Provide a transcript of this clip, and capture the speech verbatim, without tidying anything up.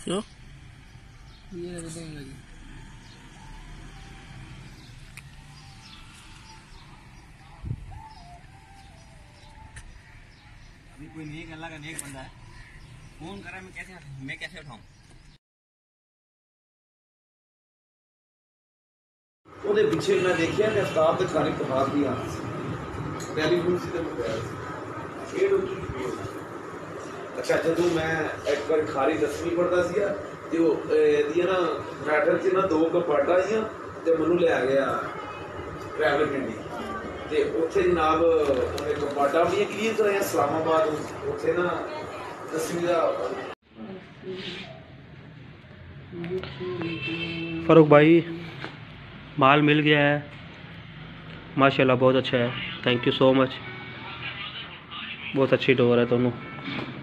क्यों? ये देने लगी। अभी कोई नेक अल्लाह का नेक बंदा है, फोन करा मैं कैसे मैं कैसे उठाऊं? ਉਹਦੇ ਪਿੱਛੇ ਮੈਂ ਦੇਖਿਆ ਕਿ ਅਫਤਾਬ ਦੇ ਖਾਣੇ ਕਬਾਬ ਦੀ ਆਦਤ ਸੀ, ਟੈਲੀਫੋਨ ਸੀ ਤੇ ਮੋਬਾਈਲ ਸੀ। ਇਹ ਡਾਕਟਰ ਅੱਛਾ ਜਦੋਂ ਮੈਂ ਇੱਕ ਵਾਰ ਖਾਰੀ ਦਸਵੀਂ ਪੜ੍ਹਦਾ ਸੀਗਾ ਤੇ ਉਹ ਇਹਦੀਆਂ ਨਾ ਮੈਟਰ 'ਚ ਨਾ ਦੋ ਕਪਾਟਾਂ ਆਈਆਂ ਤੇ ਮੈਨੂੰ ਲੈ ਗਿਆ ਟਰੈਵਲ ਗੱਡੀ ਤੇ ਉੱਥੇ ਜਨਾਬ ਉਹਨੇ ਕਪਾਟਾਂ ਵੀ ਕਲੀਅਰ ਕਰਾਇਆ ਇਸਲਾਮਾਬਾਦ ਉੱਥੇ ਨਾ ਦਸਵੀਂ ਦਾ। फारूक भाई माल मिल गया है माशाल्लाह, बहुत अच्छा है। थैंक यू सो मच, बहुत अच्छी डोर है दोनों।